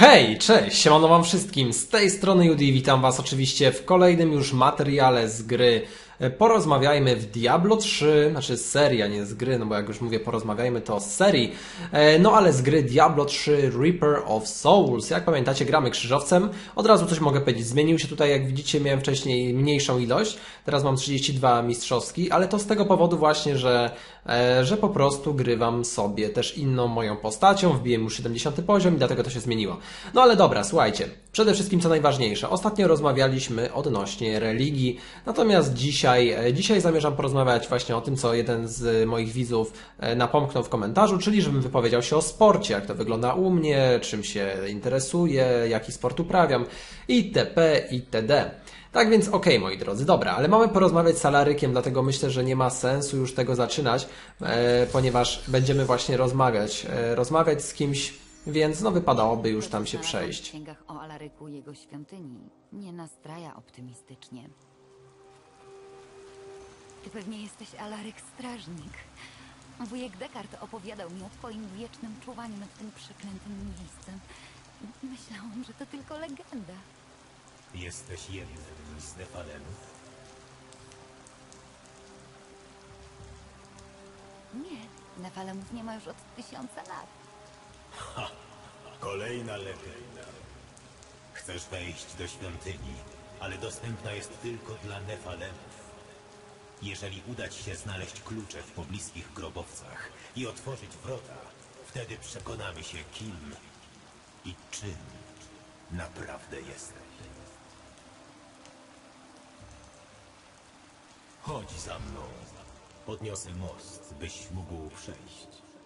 Hej, cześć, siemano wam wszystkim, z tej strony Judy i witam was oczywiście w kolejnym już materiale z gry Porozmawiajmy w Diablo 3, znaczy z serii, a nie z gry, no bo jak już mówię porozmawiajmy to z serii, no ale z gry Diablo 3 Reaper of Souls. Jak pamiętacie, gramy krzyżowcem, od razu coś mogę powiedzieć, zmienił się tutaj, jak widzicie miałem wcześniej mniejszą ilość, teraz mam 32 mistrzowski, ale to z tego powodu właśnie, że po prostu grywam sobie też inną moją postacią, wbiłem już 70 poziom i dlatego to się zmieniło. No ale dobra, słuchajcie, przede wszystkim co najważniejsze, ostatnio rozmawialiśmy odnośnie religii, natomiast dzisiaj zamierzam porozmawiać właśnie o tym, co jeden z moich widzów napomknął w komentarzu, czyli żebym wypowiedział się o sporcie, jak to wygląda u mnie, czym się interesuję, jaki sport uprawiam, itp. itd. Tak więc okej, moi drodzy, dobra, ale mamy porozmawiać z Alarykiem, dlatego myślę, że nie ma sensu już tego zaczynać, ponieważ będziemy właśnie rozmawiać z kimś, więc no wypadałoby już tam się przejść. W księgach o Alaryku i jego świątyni nie nastraja optymistycznie. Ty pewnie jesteś Alaryk Strażnik. Wujek Dekart opowiadał mi o twoim wiecznym czuwaniu nad tym przeklętym miejscem. Myślałam, że to tylko legenda. Jesteś jednym z Nefalemów? Nie, Nefalemów nie ma już od 1000 lat. Kolejna legenda. Chcesz wejść do świątyni, ale dostępna jest tylko dla Nefalemów. Jeżeli uda ci się znaleźć klucze w pobliskich grobowcach i otworzyć wrota, wtedy przekonamy się, kim i czym naprawdę jesteś. Chodź za mną. Podniosę most, byś mógł przejść.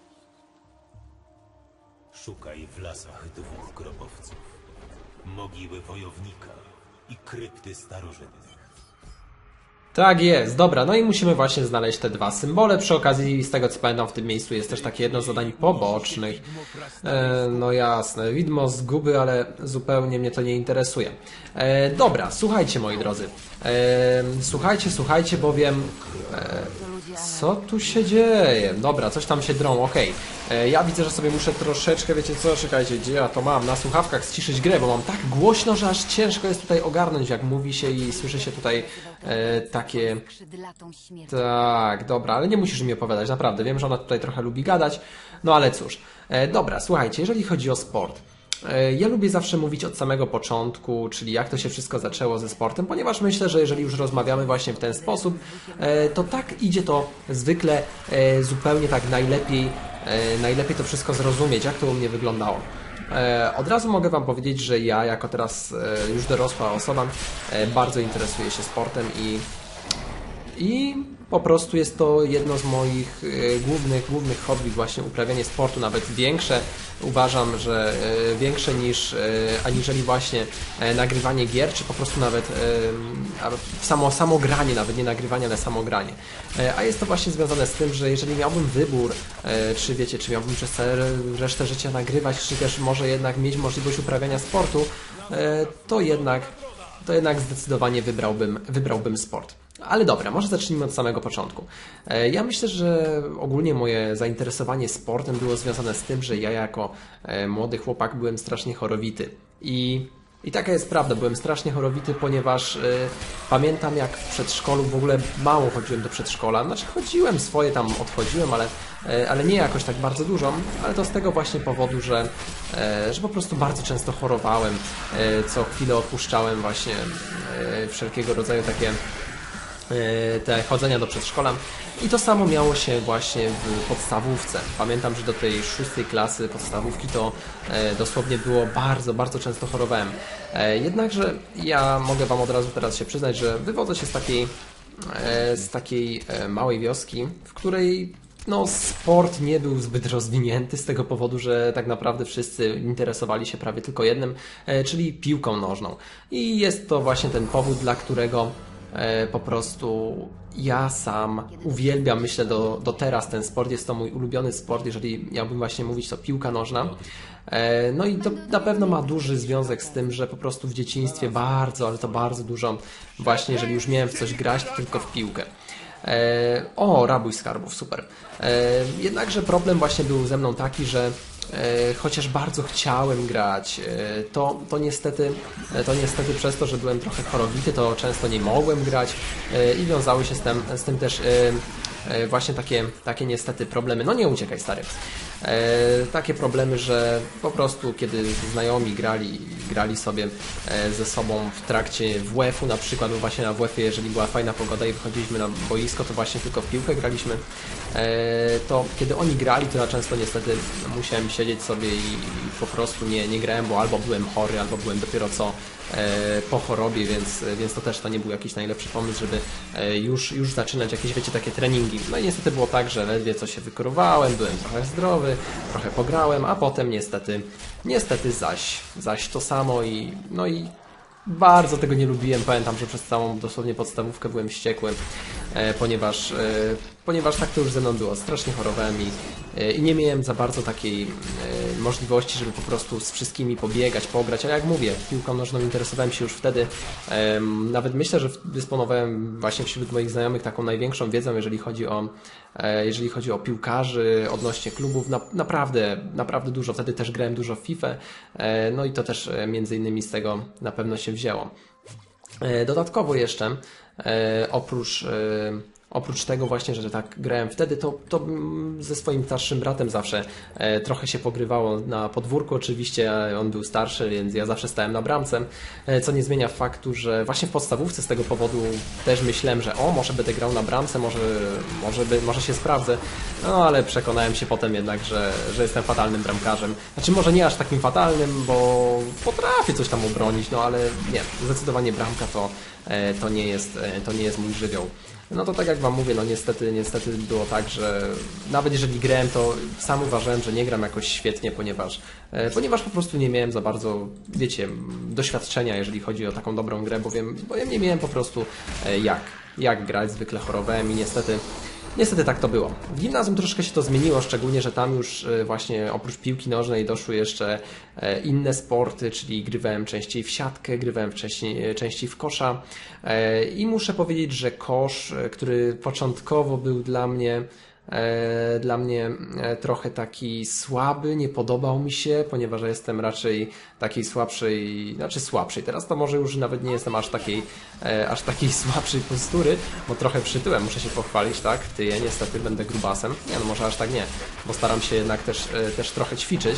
Szukaj w lasach 2 grobowców. Mogiły wojownika i krypty starożytnych. Tak jest, dobra, no i musimy właśnie znaleźć te 2 symbole. Przy okazji, z tego co pamiętam, w tym miejscu jest też takie jedno z zadań pobocznych. No jasne, widmo zguby, ale zupełnie mnie to nie interesuje. Dobra, słuchajcie moi drodzy. Słuchajcie, bowiem... Co tu się dzieje? Dobra, coś tam się drą, okej. Ja widzę, że sobie muszę troszeczkę, wiecie co, czekajcie, gdzie ja to mam? Na słuchawkach ściszyć grę, bo mam tak głośno, że aż ciężko jest tutaj ogarnąć, jak mówi się i słyszy się tutaj takie... Tak, dobra, ale nie musisz mi opowiadać, naprawdę. Wiem, że ona tutaj trochę lubi gadać, no ale cóż. Dobra, słuchajcie, jeżeli chodzi o sport... Ja lubię zawsze mówić od samego początku, czyli jak to się wszystko zaczęło ze sportem, ponieważ myślę, że jeżeli już rozmawiamy właśnie w ten sposób, to tak idzie to zwykle zupełnie tak najlepiej to wszystko zrozumieć, jak to u mnie wyglądało. Od razu mogę wam powiedzieć, że ja jako teraz już dorosła osoba bardzo interesuję się sportem i po prostu jest to jedno z moich głównych hobby, właśnie uprawianie sportu, nawet większe, uważam, że większe aniżeli właśnie nagrywanie gier, czy po prostu nawet samo granie, nawet nie nagrywanie, ale samo granie. A jest to właśnie związane z tym, że jeżeli miałbym wybór, czy miałbym przez resztę życia nagrywać, czy też może jednak mieć możliwość uprawiania sportu, to jednak zdecydowanie wybrałbym sport. Ale dobra, może zacznijmy od samego początku. Ja myślę, że ogólnie moje zainteresowanie sportem było związane z tym, że ja jako młody chłopak byłem strasznie chorowity. I taka jest prawda, byłem strasznie chorowity, ponieważ pamiętam jak w przedszkolu, w ogóle mało chodziłem do przedszkola, znaczy chodziłem swoje tam, odchodziłem, ale nie jakoś tak bardzo dużo, ale to z tego właśnie powodu, że po prostu bardzo często chorowałem, co chwilę opuszczałem właśnie wszelkiego rodzaju takie te chodzenia do przedszkola i to samo miało się właśnie w podstawówce. Pamiętam, że do tej 6. klasy podstawówki to dosłownie było bardzo często chorowałem. Jednakże ja mogę wam od razu teraz się przyznać, że wywodzę się z takiej małej wioski, w której no, sport nie był zbyt rozwinięty z tego powodu, że tak naprawdę wszyscy interesowali się prawie tylko jednym, czyli piłką nożną. I jest to właśnie ten powód, dla którego po prostu ja sam uwielbiam, myślę do teraz ten sport, jest to mój ulubiony sport, jeżeli miałbym właśnie mówić, to piłka nożna. No i to na pewno ma duży związek z tym, że po prostu w dzieciństwie ale to bardzo dużo właśnie, jeżeli już miałem w coś grać, to tylko w piłkę. O, rabój skarbów, super. Jednakże problem właśnie był ze mną taki, że chociaż bardzo chciałem grać, to niestety przez to, że byłem trochę chorowity, to często nie mogłem grać i wiązały się z tym też właśnie takie niestety problemy. No nie uciekaj, stary. Takie problemy, że po prostu kiedy znajomi grali sobie ze sobą w trakcie WF-u na przykład, bo właśnie na WF-ie, jeżeli była fajna pogoda i wychodziliśmy na boisko, to właśnie tylko w piłkę graliśmy, to kiedy oni grali, to ja często niestety musiałem siedzieć sobie i po prostu nie grałem, bo albo byłem chory, albo byłem dopiero co po chorobie, więc to też to nie był jakiś najlepszy pomysł, żeby już zaczynać jakieś, wiecie, takie treningi. No i niestety było tak, że ledwie co się wykurowałem, byłem trochę zdrowy, trochę pograłem, a potem niestety zaś to samo i bardzo tego nie lubiłem. Pamiętam, że przez całą dosłownie podstawówkę byłem wściekły, ponieważ tak to już ze mną było. Strasznie chorowałem i nie miałem za bardzo takiej możliwości, żeby po prostu z wszystkimi pobiegać, pograć. A jak mówię, piłką nożną interesowałem się już wtedy. Nawet myślę, że dysponowałem właśnie wśród moich znajomych taką największą wiedzą, jeżeli chodzi o piłkarzy, odnośnie klubów. Naprawdę dużo. Wtedy też grałem dużo w FIFA. No i to też między innymi z tego na pewno się wzięło. Dodatkowo jeszcze oprócz tego właśnie, że tak grałem wtedy, to ze swoim starszym bratem zawsze trochę się pogrywało na podwórku. Oczywiście on był starszy, więc ja zawsze stałem na bramce, co nie zmienia faktu, że właśnie w podstawówce z tego powodu też myślałem, że może będę grał na bramce, może się sprawdzę, no ale przekonałem się potem jednak, że jestem fatalnym bramkarzem. Znaczy może nie aż takim fatalnym, bo potrafię coś tam obronić, no ale nie, zdecydowanie bramka to nie jest mój żywioł. No to tak jak wam mówię, no niestety było tak, że nawet jeżeli grałem, to sam uważałem, że nie gram jakoś świetnie, ponieważ po prostu nie miałem za bardzo, wiecie, doświadczenia, jeżeli chodzi o taką dobrą grę, bo ja nie miałem po prostu jak grać, zwykle chorowałem i niestety tak to było. W gimnazjum troszkę się to zmieniło, szczególnie, że tam już właśnie oprócz piłki nożnej doszły jeszcze inne sporty, czyli grywałem częściej w siatkę, grywałem częściej w kosza i muszę powiedzieć, że kosz, który początkowo był dla mnie trochę taki słaby, nie podobał mi się, ponieważ ja jestem raczej takiej słabszej, teraz to może już nawet nie jestem aż takiej słabszej postury, bo trochę przytyłem, muszę się pochwalić, tak, ja niestety będę grubasem, no może aż tak nie, bo staram się jednak też trochę ćwiczyć,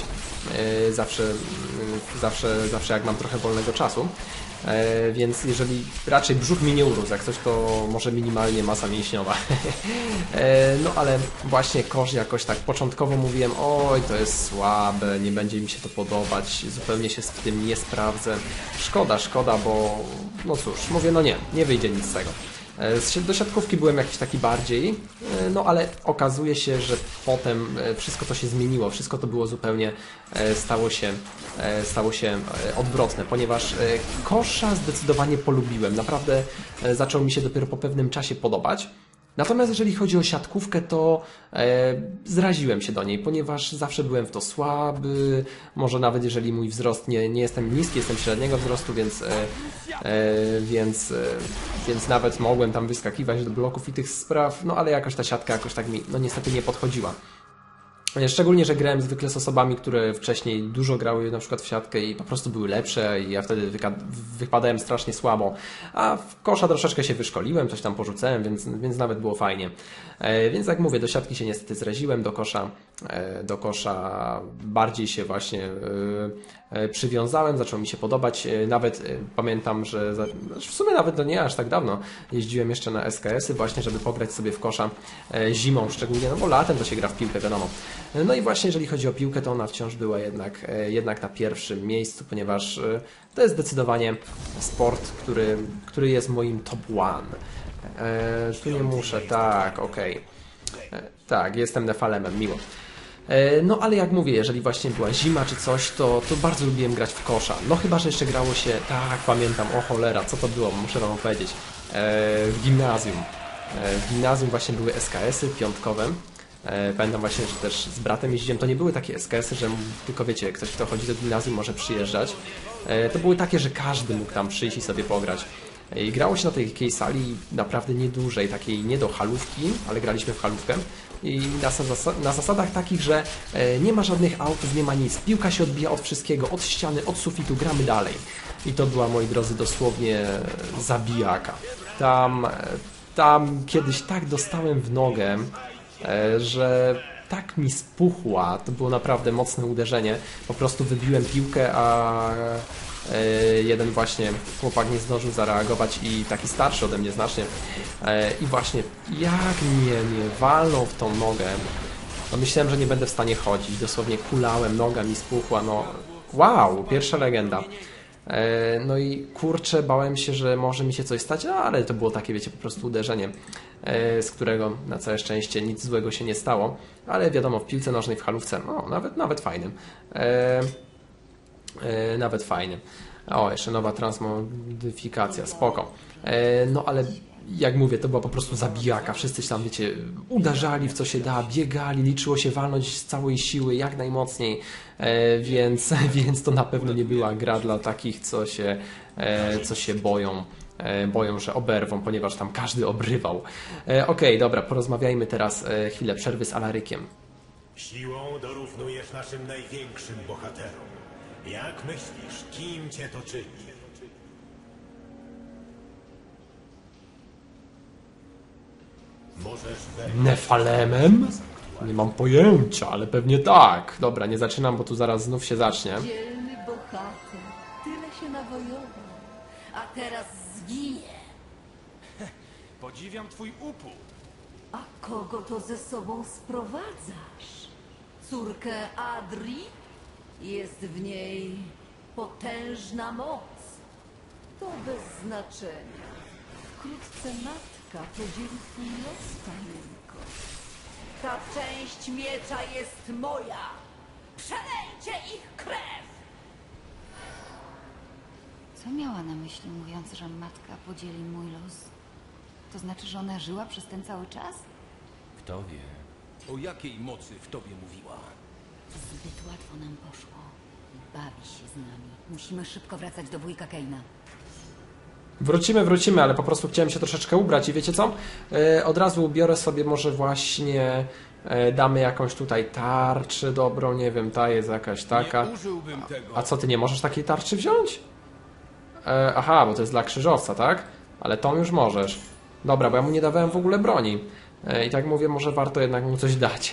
zawsze jak mam trochę wolnego czasu. Więc jeżeli raczej brzuch mi nie urósł, jak coś to może minimalnie masa mięśniowa. No ale właśnie kosz jakoś tak początkowo mówiłem, oj to jest słabe, nie będzie mi się to podobać, zupełnie się w tym nie sprawdzę. Szkoda, bo no cóż, mówię no nie wyjdzie nic z tego. Do siatkówki byłem jakiś taki bardziej, no ale okazuje się, że potem wszystko to się zmieniło, wszystko to było zupełnie, stało się odwrotne, ponieważ kosza zdecydowanie polubiłem, naprawdę zaczął mi się dopiero po pewnym czasie podobać. Natomiast jeżeli chodzi o siatkówkę, to zraziłem się do niej, ponieważ zawsze byłem w to słaby, może nawet jeżeli mój wzrost nie jestem niski, jestem średniego wzrostu, więc nawet mogłem tam wyskakiwać do bloków i tych spraw, no ale jakoś ta siatka jakoś tak mi no niestety nie podchodziła. Szczególnie, że grałem zwykle z osobami, które wcześniej dużo grały na przykład w siatkę i po prostu były lepsze i ja wtedy wypadałem strasznie słabo. A w kosza troszeczkę się wyszkoliłem, coś tam porzucałem, więc nawet było fajnie. Więc jak mówię, do siatki się niestety zraziłem, do kosza bardziej się właśnie przywiązałem, zaczął mi się podobać. Nawet pamiętam, że w sumie nawet to nie aż tak dawno jeździłem jeszcze na SKS-y właśnie, żeby pograć sobie w kosza zimą szczególnie, no bo latem to się gra w piłkę, wiadomo. No i właśnie jeżeli chodzi o piłkę, to ona wciąż była jednak na pierwszym miejscu, ponieważ to jest zdecydowanie sport, który jest moim top one. Tu nie muszę, tak, okej. Tak, jestem nefalemem, miło. No ale jak mówię, jeżeli właśnie była zima czy coś, to bardzo lubiłem grać w kosza. No chyba, że jeszcze grało się, tak pamiętam, o cholera, co to było, muszę wam opowiedzieć. W gimnazjum. W gimnazjum właśnie były SKS-y piątkowe. Pamiętam właśnie, że też z bratem jeździłem. To nie były takie SKS-y, że tylko wiecie, ktoś kto chodzi do gimnazjum może przyjeżdżać. To były takie, że każdy mógł tam przyjść i sobie pograć. I grało się na tej sali naprawdę niedużej, takiej nie do halówki, ale graliśmy w halówkę. I na zasadach takich, że nie ma żadnych autów, nie ma nic. Piłka się odbija od wszystkiego, od ściany, od sufitu, gramy dalej. I to była, moi drodzy, dosłownie zabijaka. Tam kiedyś tak dostałem w nogę, że tak mi spuchła, to było naprawdę mocne uderzenie. Po prostu wybiłem piłkę, a jeden właśnie chłopak nie zdążył zareagować i taki starszy ode mnie znacznie. I właśnie jak mnie walnął w tą nogę, no myślałem, że nie będę w stanie chodzić. Dosłownie kulałem, noga mi spuchła, no wow, pierwsza legenda. No i kurczę, bałem się, że może mi się coś stać, ale to było takie, wiecie, po prostu uderzenie, z którego na całe szczęście nic złego się nie stało. Ale wiadomo, w piłce nożnej, w halówce, no nawet fajnym. Nawet fajnym. O, jeszcze nowa transmodyfikacja, spoko. No ale jak mówię, to była po prostu zabijaka. Wszyscy się tam, wiecie, uderzali w co się da, biegali, liczyło się walnąć z całej siły, jak najmocniej, więc to na pewno nie była gra dla takich, co się boją, że oberwą, ponieważ tam każdy obrywał. Okej, dobra, porozmawiajmy teraz chwilę przerwy z Alarykiem. Siłą dorównujesz naszym największym bohaterom. Jak myślisz, kim cię to czyni? Możesz wejść. Nefalemem? Nie mam pojęcia, ale pewnie tak. Dobra, nie zaczynam, bo tu zaraz znów się zacznie. Dzielny bohater, tyle się nawojował, a teraz zginie. Podziwiam twój upór. A kogo to ze sobą sprowadzasz? Córkę Adri? Jest w niej potężna moc. To bez znaczenia. Wkrótce matka podzieli twój los, panienko. Ta część miecza jest moja. Przelejcie ich krew! Co miała na myśli, mówiąc, że matka podzieli mój los? To znaczy, że ona żyła przez ten cały czas? Kto wie? O jakiej mocy w tobie mówiła? Zbyt łatwo nam poszło. Bawi się z nami. Musimy szybko wracać do wujka Keina. Wrócimy, ale po prostu chciałem się troszeczkę ubrać i wiecie co? Od razu biorę sobie może właśnie, damy jakąś tutaj tarczę dobrą, nie wiem, ta jest jakaś taka. Nie użyłbym tego. A co, ty nie możesz takiej tarczy wziąć? Aha, bo to jest dla krzyżowca, tak? Ale tą już możesz. Dobra, bo ja mu nie dawałem w ogóle broni. I tak mówię, może warto jednak mu coś dać.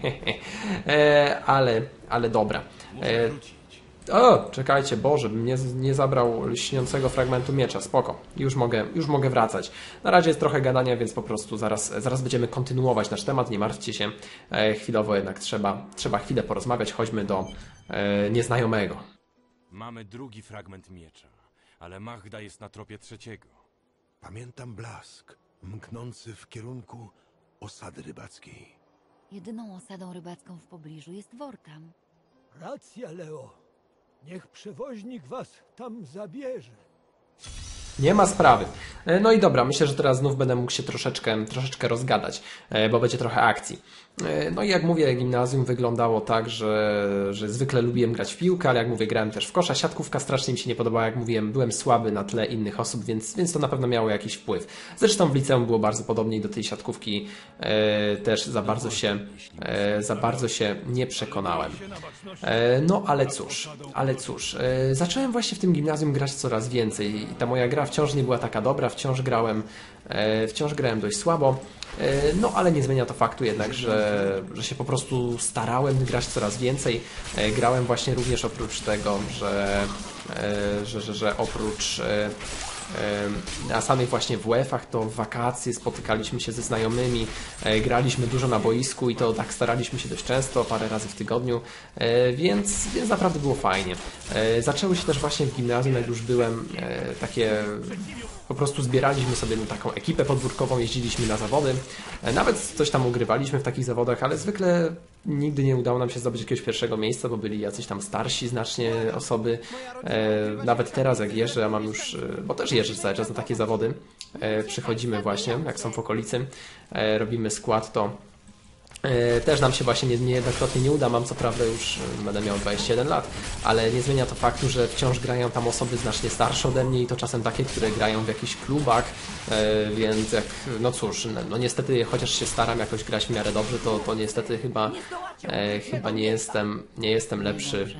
Ale dobra. Muszę wrócić. O, czekajcie, Boże, bym nie zabrał lśniącego fragmentu miecza, spoko. Już mogę wracać. Na razie jest trochę gadania, więc po prostu zaraz będziemy kontynuować nasz temat, nie martwcie się. Chwilowo jednak trzeba chwilę porozmawiać, chodźmy do nieznajomego. Mamy drugi fragment miecza, ale Magda jest na tropie trzeciego. Pamiętam blask, mknący w kierunku osady rybackiej. Jedyną osadą rybacką w pobliżu jest Wortam. Racja, Leo. Niech przewoźnik was tam zabierze. Nie ma sprawy. No i dobra, myślę, że teraz znów będę mógł się troszeczkę rozgadać, bo będzie trochę akcji. No i jak mówię, gimnazjum wyglądało tak, że zwykle lubiłem grać w piłkę, ale jak mówię, grałem też w kosza. Siatkówka strasznie mi się nie podobała, jak mówiłem, byłem słaby na tle innych osób, więc to na pewno miało jakiś wpływ. Zresztą w liceum było bardzo podobnie i do tej siatkówki też za bardzo się nie przekonałem. No ale cóż, zacząłem właśnie w tym gimnazjum grać coraz więcej i ta moja gra wciąż nie była taka dobra, wciąż grałem dość słabo. No, ale nie zmienia to faktu jednak, że się po prostu starałem grać coraz więcej. Grałem właśnie również oprócz tego, że oprócz na samych właśnie WF-ach to w wakacje spotykaliśmy się ze znajomymi, graliśmy dużo na boisku i to tak staraliśmy się dość często, parę razy w tygodniu, więc naprawdę było fajnie. Zaczęły się też właśnie w gimnazjum, jak już byłem, takie... Po prostu zbieraliśmy sobie taką ekipę podwórkową, jeździliśmy na zawody. Nawet coś tam ugrywaliśmy w takich zawodach, ale zwykle nigdy nie udało nam się zdobyć jakiegoś pierwszego miejsca, bo byli jacyś tam starsi znacznie osoby. Nawet teraz jak jeżdżę, ja mam już, bo też jeżdżę cały czas na takie zawody. Przychodzimy właśnie, jak są w okolicy, robimy skład, to Też nam się właśnie niejednokrotnie nie uda. Mam co prawda już będę miał 21 lat, ale nie zmienia to faktu, że wciąż grają tam osoby znacznie starsze ode mnie i to czasem takie, które grają w jakichś klubach, więc jak, no cóż, no niestety chociaż się staram jakoś grać w miarę dobrze, to niestety chyba nie jestem lepszy.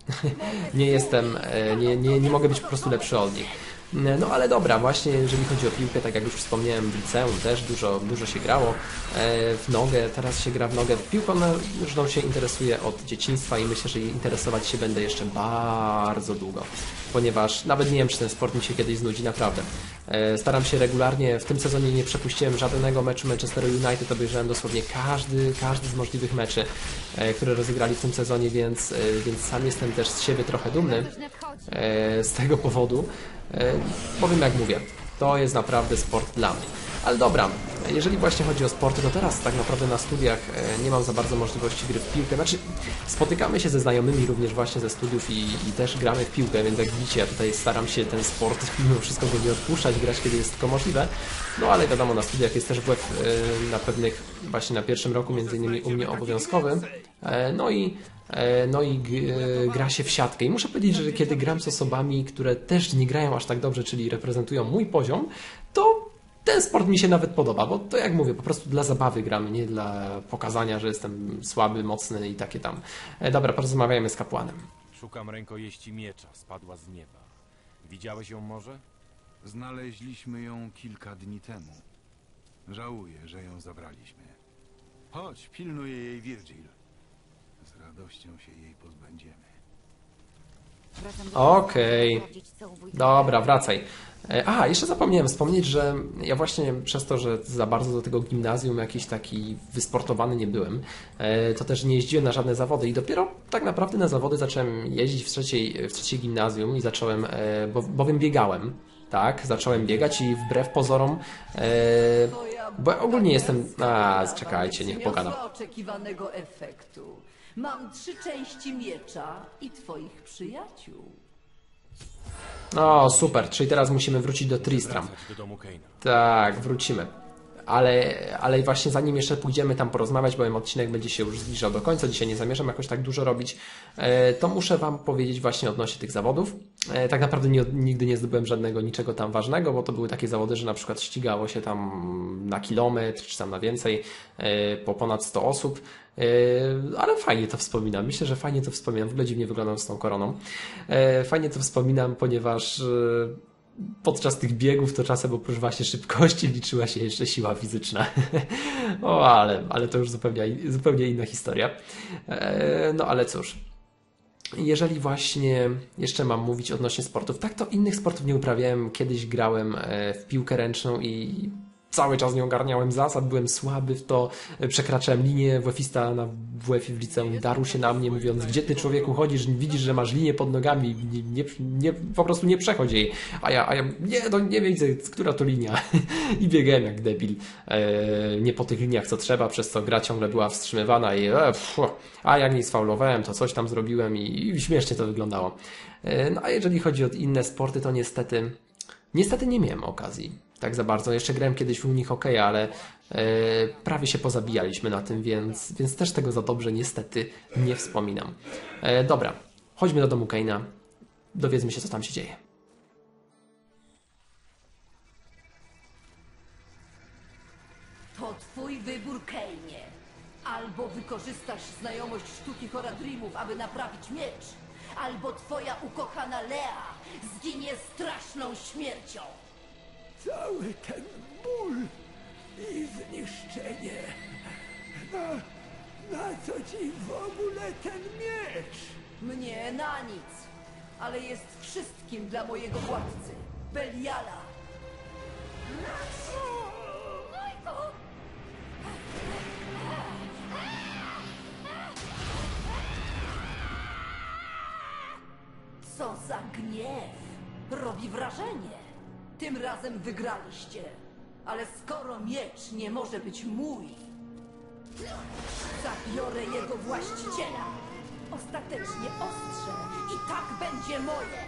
Nie mogę być po prostu lepszy od nich. No ale dobra, właśnie jeżeli chodzi o piłkę, tak jak już wspomniałem, w liceum też dużo się grało w nogę, teraz się gra w nogę. Piłką nożną się interesuję od dzieciństwa i myślę, że interesować się będę jeszcze bardzo długo, ponieważ nawet nie wiem, czy ten sport mi się kiedyś znudzi, naprawdę. Staram się regularnie, w tym sezonie nie przepuściłem żadnego meczu Manchesteru United, obejrzałem dosłownie każdy z możliwych meczy, które rozegrali w tym sezonie, więc sam jestem też z siebie trochę dumny z tego powodu. Powiem jak mówię, to jest naprawdę sport dla mnie. Ale dobra, jeżeli właśnie chodzi o sporty, to teraz tak naprawdę na studiach nie mam za bardzo możliwości gry w piłkę. Znaczy, spotykamy się ze znajomymi również właśnie ze studiów i też gramy w piłkę, więc jak widzicie, ja tutaj staram się ten sport mimo wszystko go nie odpuszczać, grać kiedy jest tylko możliwe. No ale wiadomo, na studiach jest też WF na pewnych, właśnie na pierwszym roku między innymi u mnie obowiązkowym. No i gra się w siatkę. I muszę powiedzieć, że kiedy gram z osobami, które też nie grają aż tak dobrze, czyli reprezentują mój poziom, to ten sport mi się nawet podoba, bo to jak mówię, po prostu dla zabawy gramy, nie dla pokazania, że jestem słaby, mocny i takie tam. Dobra, porozmawiajmy z kapłanem. Szukam rękojeści miecza, spadła z nieba. Widziałeś ją może? Znaleźliśmy ją kilka dni temu. Żałuję, że ją zabraliśmy. Chodź, pilnuje jej Virgil. Z radością się jej pozbędziemy. Okej. Dobra, wracaj. Jeszcze zapomniałem wspomnieć, że ja właśnie przez to, że za bardzo do tego gimnazjum jakiś taki wysportowany nie byłem, to też nie jeździłem na żadne zawody i dopiero tak naprawdę na zawody zacząłem jeździć w trzeciej gimnazjum i zacząłem, bowiem biegałem, tak, zacząłem biegać i wbrew pozorom, bo ogólnie jestem, czekajcie, niech pogadam. Oczekiwanego efektu. Mam 3 części miecza i twoich przyjaciół. O, super, czyli teraz musimy wrócić do Tristram. Wracać do domu Kaina. Tak, wrócimy. Ale właśnie zanim jeszcze pójdziemy tam porozmawiać, bowiem odcinek będzie się już zbliżał do końca, dzisiaj nie zamierzam jakoś tak dużo robić, to muszę Wam powiedzieć właśnie odnośnie tych zawodów. Tak naprawdę nigdy nie zdobyłem niczego tam ważnego, bo to były takie zawody, że na przykład ścigało się tam na kilometr, czy tam na więcej, po ponad 100 osób. Ale fajnie to wspominam. Myślę, że fajnie to wspominam. W ogóle dziwnie wyglądam z tą koroną. Fajnie to wspominam, ponieważ podczas tych biegów to czasem oprócz właśnie szybkości liczyła się jeszcze siła fizyczna. Ale to już zupełnie inna historia. No ale cóż. Jeżeli właśnie jeszcze mam mówić odnośnie sportów, tak to innych sportów nie uprawiałem. Kiedyś grałem w piłkę ręczną i cały czas nie ogarniałem zasad, byłem słaby w to, przekraczałem linię, WF-ista na WF-ie w liceum darł się na mnie, mówiąc, gdzie ty człowieku chodzisz, widzisz, że masz linię pod nogami, po prostu nie przechodź jej, a ja nie widzę, która to linia i biegałem jak debil, nie po tych liniach co trzeba, przez co gra ciągle była wstrzymywana i a jak nie sfaulowałem, to coś tam zrobiłem i śmiesznie to wyglądało. No a jeżeli chodzi o inne sporty, to niestety nie miałem okazji. Tak za bardzo. Jeszcze grałem kiedyś w Unii hokeja, ale prawie się pozabijaliśmy na tym, więc też tego za dobrze niestety nie wspominam. Dobra, chodźmy do domu Kaina. Dowiedzmy się, co tam się dzieje. To twój wybór, Kainie. Albo wykorzystasz znajomość sztuki Horadrimów, aby naprawić miecz, albo twoja ukochana Lea zginie straszną śmiercią. Cały ten ból i zniszczenie. Na co ci w ogóle ten miecz? Mnie na nic, ale jest wszystkim dla mojego władcy, Beliala. Co za gniew! Robi wrażenie. Tym razem wygraliście, ale skoro miecz nie może być mój, zabiorę jego właściciela. Ostatecznie ostrze i tak będzie moje.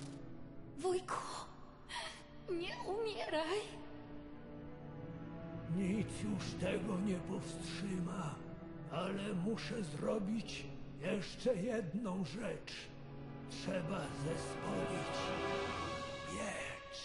Wujku, nie umieraj. Nic już tego nie powstrzyma, ale muszę zrobić jeszcze jedną rzecz. Trzeba zespolić miecz.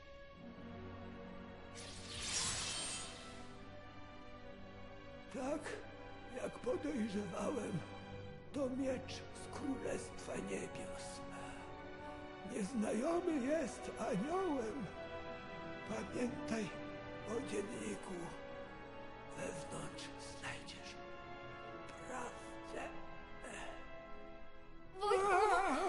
Tak, jak podejrzewałem, to miecz z Królestwa Niebios. Nieznajomy jest aniołem. Pamiętaj o dzienniku. Wewnątrz znajdziesz prawdę. Wujku!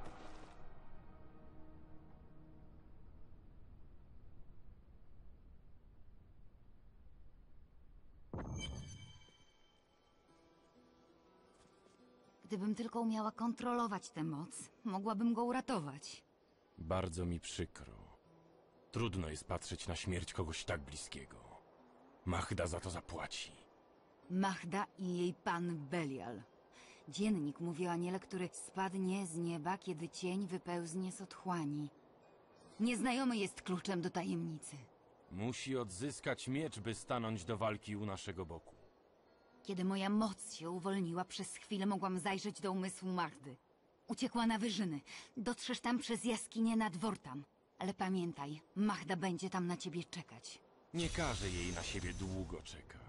Gdybym tylko umiała kontrolować tę moc, mogłabym go uratować. Bardzo mi przykro. Trudno jest patrzeć na śmierć kogoś tak bliskiego. Mahda za to zapłaci. Mahda i jej pan Belial. Dziennik mówi o aniele, który spadnie z nieba, kiedy cień wypełznie z otchłani. Nieznajomy jest kluczem do tajemnicy. Musi odzyskać miecz, by stanąć do walki u naszego boku. Kiedy moja moc się uwolniła, przez chwilę mogłam zajrzeć do umysłu Mahdy. Uciekła na wyżyny. Dotrzesz tam przez jaskinię nad Wortam. Ale pamiętaj, Mahda będzie tam na ciebie czekać. Nie każe jej na siebie długo czekać.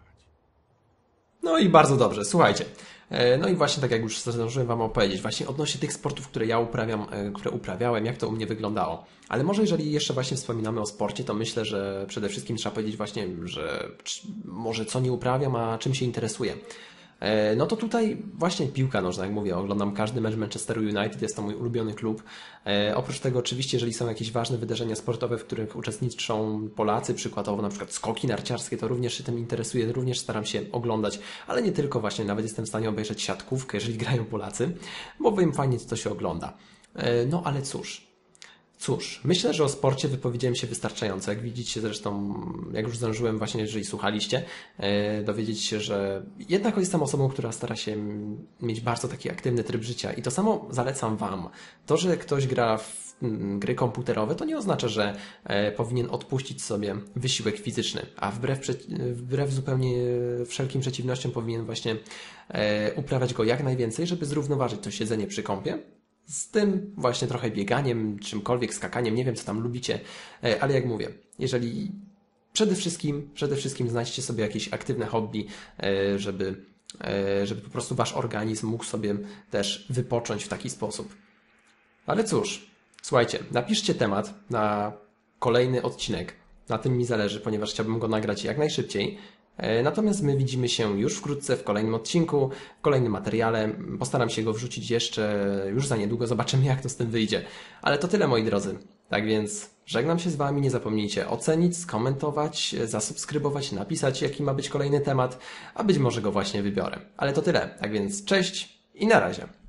No i bardzo dobrze, słuchajcie. No i właśnie tak jak już zdążyłem wam opowiedzieć, właśnie odnośnie tych sportów, które ja uprawiam, które uprawiałem, jak to u mnie wyglądało. Ale może jeżeli jeszcze właśnie wspominamy o sporcie, to myślę, że przede wszystkim trzeba powiedzieć właśnie, że może co nie uprawiam, a czym się interesuję. No to tutaj właśnie piłka nożna, jak mówię, oglądam każdy mecz Manchesteru United, jest to mój ulubiony klub. Oprócz tego oczywiście, jeżeli są jakieś ważne wydarzenia sportowe, w których uczestniczą Polacy, przykładowo na przykład skoki narciarskie, to również się tym interesuję, również staram się oglądać, ale nie tylko właśnie, nawet jestem w stanie obejrzeć siatkówkę, jeżeli grają Polacy, bo wiem fajnie to się ogląda. No ale cóż, myślę, że o sporcie wypowiedziałem się wystarczająco. Jak widzicie zresztą, jak już zdążyłem właśnie, jeżeli słuchaliście, dowiedzieć się, że jednak jestem osobą, która stara się mieć bardzo taki aktywny tryb życia i to samo zalecam wam. To, że ktoś gra w gry komputerowe, to nie oznacza, że powinien odpuścić sobie wysiłek fizyczny, a wbrew zupełnie wszelkim przeciwnościom powinien właśnie uprawiać go jak najwięcej, żeby zrównoważyć to siedzenie przy kąpie z tym właśnie trochę bieganiem, czymkolwiek, skakaniem, nie wiem co tam lubicie, ale jak mówię, jeżeli przede wszystkim znajdźcie sobie jakieś aktywne hobby, żeby po prostu wasz organizm mógł sobie też wypocząć w taki sposób. Ale cóż, słuchajcie, napiszcie temat na kolejny odcinek, na tym mi zależy, ponieważ chciałbym go nagrać jak najszybciej. Natomiast my widzimy się już wkrótce w kolejnym odcinku, w kolejnym materiale. Postaram się go wrzucić jeszcze już za niedługo, zobaczymy jak to z tym wyjdzie. Ale to tyle, moi drodzy. Tak więc żegnam się z wami, nie zapomnijcie ocenić, skomentować, zasubskrybować, napisać jaki ma być kolejny temat, a być może go właśnie wybiorę. Ale to tyle, tak więc cześć i na razie.